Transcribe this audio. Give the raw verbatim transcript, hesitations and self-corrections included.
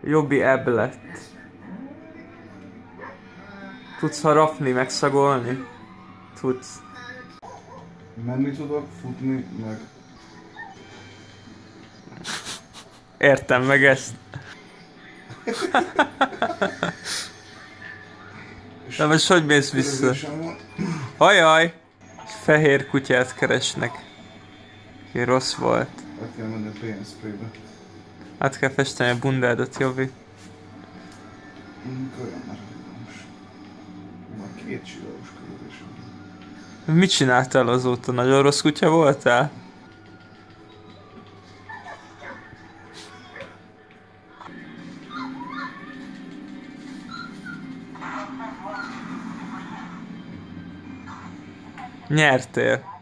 Jobbi ebb lett. Tudsz harapni, megszagolni? Tudsz. Menni tudok, futni, meg... Értem meg ezt. Na most hogy mész vissza? Ajaj! Fehér kutyát keresnek. Ki rossz volt. Át kell menni a pé en spraybe. Át kell festeni a bundádat, Jobbi. Olyan már most. Már két csillagos körülésem. Mit csináltál azóta? Nagyon rossz kutya voltál? Nyertél.